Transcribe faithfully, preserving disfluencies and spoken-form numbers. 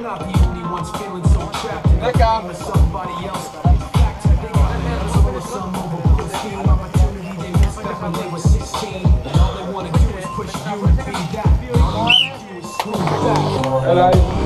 not the only ones feeling so trapped in the game with somebody else. In fact, they got hands on with some overboard scheme. Opportunity they missed back when they were sixteen. And all they want to do is push you to be that. All they want to do is screw back.